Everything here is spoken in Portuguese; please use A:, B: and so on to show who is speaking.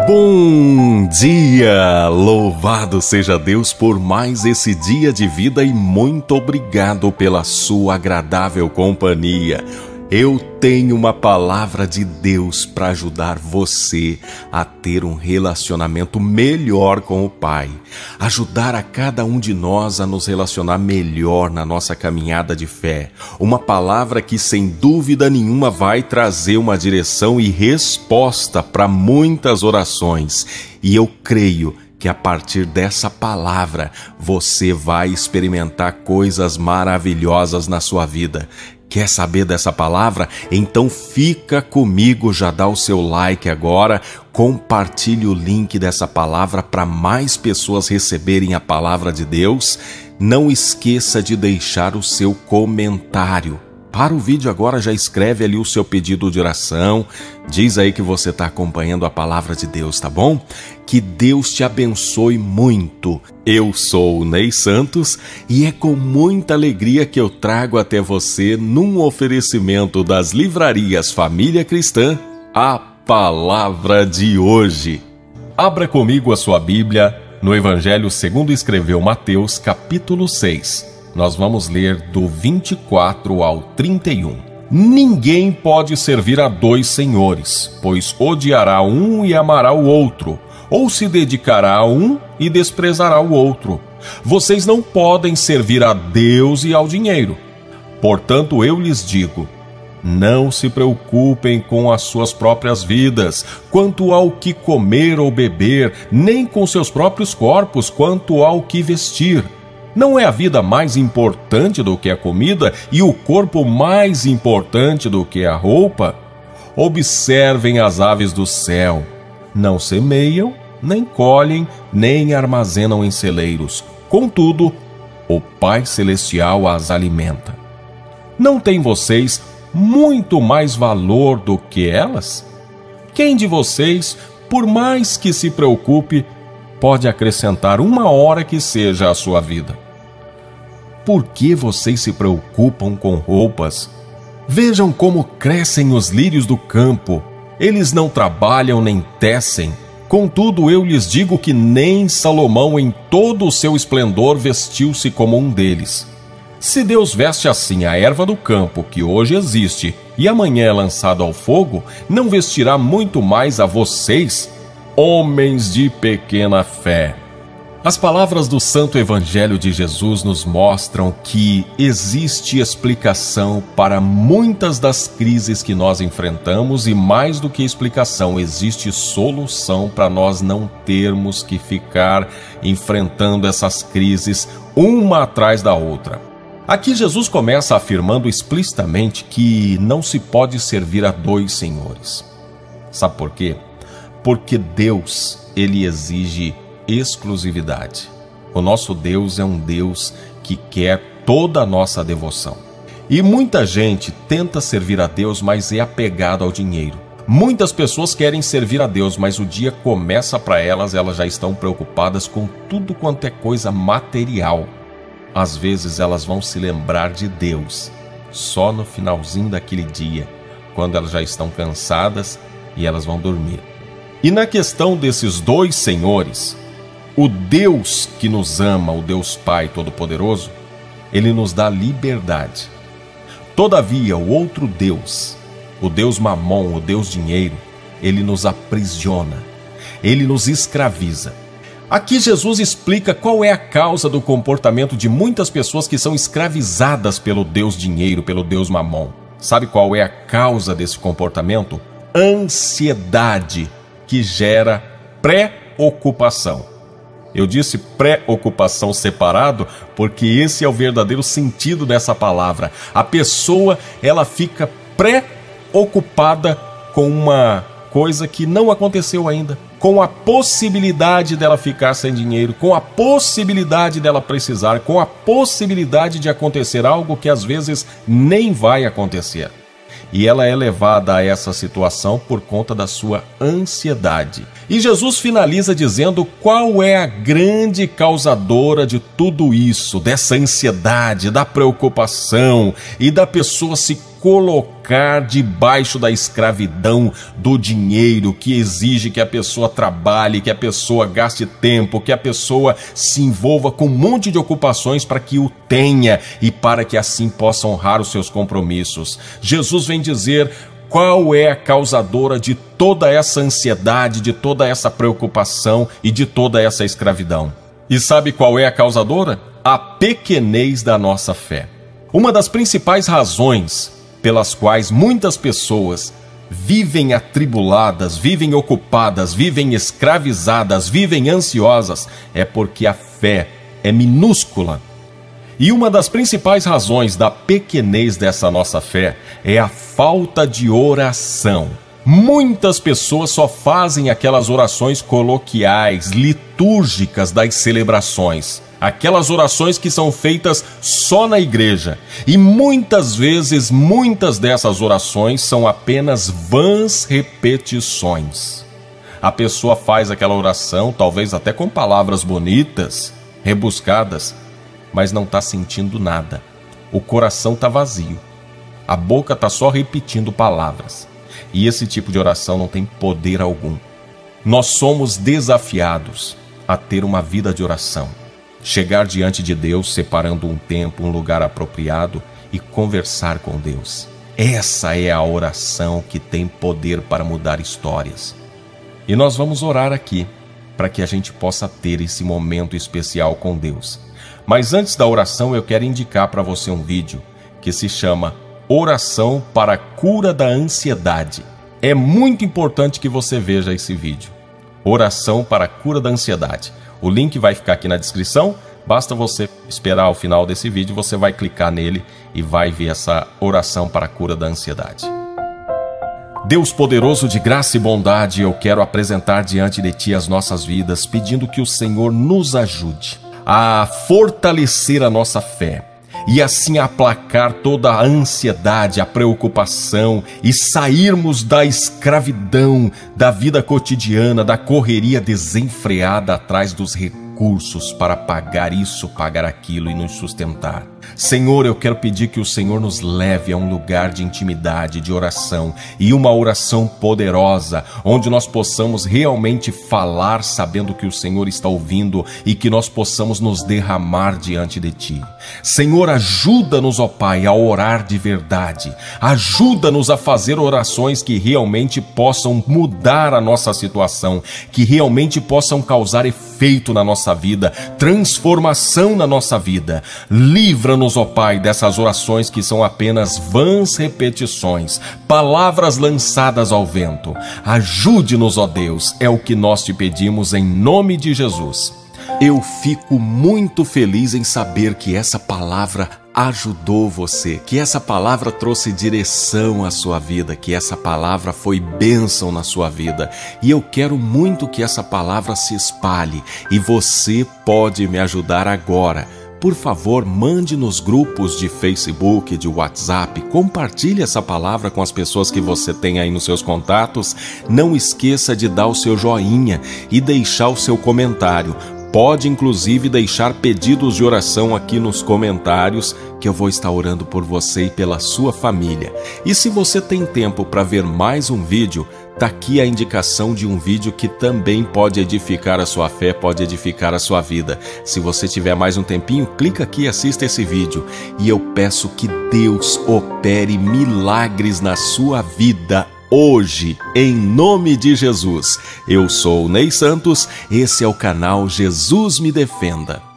A: Bom dia! Louvado seja Deus por mais esse dia de vida e muito obrigado pela sua agradável companhia. Eu tenho uma palavra de Deus para ajudar você a ter um relacionamento melhor com o Pai. Ajudar a cada um de nós a nos relacionar melhor na nossa caminhada de fé. Uma palavra que sem dúvida nenhuma vai trazer uma direção e resposta para muitas orações. E eu creio que a partir dessa palavra você vai experimentar coisas maravilhosas na sua vida. Quer saber dessa palavra? Então fica comigo, já dá o seu like agora, compartilhe o link dessa palavra para mais pessoas receberem a palavra de Deus. Não esqueça de deixar o seu comentário. Para o vídeo agora, já escreve ali o seu pedido de oração, diz aí que você está acompanhando a palavra de Deus, tá bom? Que Deus te abençoe muito. Eu sou o Ney Santos e é com muita alegria que eu trago até você, num oferecimento das livrarias Família Cristã, a palavra de hoje. Abra comigo a sua Bíblia no Evangelho segundo escreveu Mateus, capítulo 6. Nós vamos ler do 24 ao 31. Ninguém pode servir a dois senhores, pois odiará um e amará o outro, ou se dedicará a um e desprezará o outro. Vocês não podem servir a Deus e ao dinheiro. Portanto, eu lhes digo, não se preocupem com as suas próprias vidas, quanto ao que comer ou beber, nem com seus próprios corpos, quanto ao que vestir. Não é a vida mais importante do que a comida e o corpo mais importante do que a roupa? Observem as aves do céu. Não semeiam, nem colhem, nem armazenam em celeiros. Contudo, o Pai Celestial as alimenta. Não têm vocês muito mais valor do que elas? Quem de vocês, por mais que se preocupe, pode acrescentar uma hora que seja à sua vida? Por que vocês se preocupam com roupas? Vejam como crescem os lírios do campo. Eles não trabalham nem tecem. Contudo, eu lhes digo que nem Salomão em todo o seu esplendor vestiu-se como um deles. Se Deus veste assim a erva do campo, que hoje existe, e amanhã é lançada ao fogo, não vestirá muito mais a vocês, homens de pequena fé. As palavras do Santo Evangelho de Jesus nos mostram que existe explicação para muitas das crises que nós enfrentamos e, mais do que explicação, existe solução para nós não termos que ficar enfrentando essas crises uma atrás da outra. Aqui Jesus começa afirmando explicitamente que não se pode servir a dois senhores. Sabe por quê? Porque Deus, ele exige exclusividade. O nosso Deus é um Deus que quer toda a nossa devoção. E muita gente tenta servir a Deus, mas é apegado ao dinheiro. Muitas pessoas querem servir a Deus, mas o dia começa para elas já estão preocupadas com tudo quanto é coisa material. Às vezes elas vão se lembrar de Deus só no finalzinho daquele dia, quando elas já estão cansadas e elas vão dormir. E na questão desses dois senhores, o Deus que nos ama, o Deus Pai Todo-Poderoso, ele nos dá liberdade. Todavia, o outro Deus, o Deus Mamon, o Deus Dinheiro, ele nos aprisiona, ele nos escraviza. Aqui Jesus explica qual é a causa do comportamento de muitas pessoas que são escravizadas pelo Deus Dinheiro, pelo Deus Mamon. Sabe qual é a causa desse comportamento? Ansiedade, que gera preocupação. Eu disse preocupação separado porque esse é o verdadeiro sentido dessa palavra. A pessoa, ela fica preocupada com uma coisa que não aconteceu ainda, com a possibilidade dela ficar sem dinheiro, com a possibilidade dela precisar, com a possibilidade de acontecer algo que às vezes nem vai acontecer. E ela é levada a essa situação por conta da sua ansiedade. E Jesus finaliza dizendo qual é a grande causadora de tudo isso, dessa ansiedade, da preocupação e da pessoa se colocar debaixo da escravidão do dinheiro, que exige que a pessoa trabalhe, que a pessoa gaste tempo, que a pessoa se envolva com um monte de ocupações para que o tenha e para que assim possa honrar os seus compromissos. Jesus vem dizer qual é a causadora de toda essa ansiedade, de toda essa preocupação e de toda essa escravidão. E sabe qual é a causadora? A pequenez da nossa fé. Uma das principais razões pelas quais muitas pessoas vivem atribuladas, vivem ocupadas, vivem escravizadas, vivem ansiosas, é porque a fé é minúscula. E uma das principais razões da pequenez dessa nossa fé é a falta de oração. Muitas pessoas só fazem aquelas orações coloquiais, litúrgicas das celebrações. Aquelas orações que são feitas só na igreja. E muitas vezes, muitas dessas orações são apenas vãs repetições. A pessoa faz aquela oração, talvez até com palavras bonitas, rebuscadas, mas não está sentindo nada. O coração está vazio. A boca está só repetindo palavras. E esse tipo de oração não tem poder algum. Nós somos desafiados a ter uma vida de oração. Chegar diante de Deus, separando um tempo, um lugar apropriado e conversar com Deus. Essa é a oração que tem poder para mudar histórias. E nós vamos orar aqui, para que a gente possa ter esse momento especial com Deus. Mas antes da oração, eu quero indicar para você um vídeo que se chama Oração para a Cura da Ansiedade. É muito importante que você veja esse vídeo. Oração para a Cura da Ansiedade. O link vai ficar aqui na descrição. Basta você esperar o final desse vídeo, você vai clicar nele e vai ver essa oração para a cura da ansiedade. Deus poderoso de graça e bondade, eu quero apresentar diante de Ti as nossas vidas, pedindo que o Senhor nos ajude a fortalecer a nossa fé e assim aplacar toda a ansiedade, a preocupação e sairmos da escravidão, da vida cotidiana, da correria desenfreada atrás dos recursos para pagar isso, pagar aquilo e nos sustentar. Senhor, eu quero pedir que o Senhor nos leve a um lugar de intimidade, de oração e uma oração poderosa, onde nós possamos realmente falar sabendo que o Senhor está ouvindo e que nós possamos nos derramar diante de Ti. Senhor, ajuda-nos, ó Pai, a orar de verdade. Ajuda-nos a fazer orações que realmente possam mudar a nossa situação, que realmente possam causar efeito na nossa vida, transformação na nossa vida. Livra-nos, ó Pai, dessas orações que são apenas vãs repetições, palavras lançadas ao vento. Ajude-nos, ó Deus, é o que nós te pedimos em nome de Jesus. Eu fico muito feliz em saber que essa palavra ajudou você, que essa palavra trouxe direção à sua vida, que essa palavra foi bênção na sua vida. E eu quero muito que essa palavra se espalhe e você pode me ajudar agora. Por favor, mande nos grupos de Facebook, de WhatsApp, compartilhe essa palavra com as pessoas que você tem aí nos seus contatos. Não esqueça de dar o seu joinha e deixar o seu comentário. Pode inclusive deixar pedidos de oração aqui nos comentários, que eu vou estar orando por você e pela sua família. E se você tem tempo para ver mais um vídeo, tá aqui a indicação de um vídeo que também pode edificar a sua fé, pode edificar a sua vida. Se você tiver mais um tempinho, clica aqui e assista esse vídeo. E eu peço que Deus opere milagres na sua vida hoje, em nome de Jesus. Eu sou o Ney Santos, esse é o canal Jesus Me Defenda.